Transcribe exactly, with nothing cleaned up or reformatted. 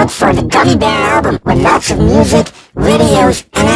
look for the Gummy Bear album with lots of music, videos, and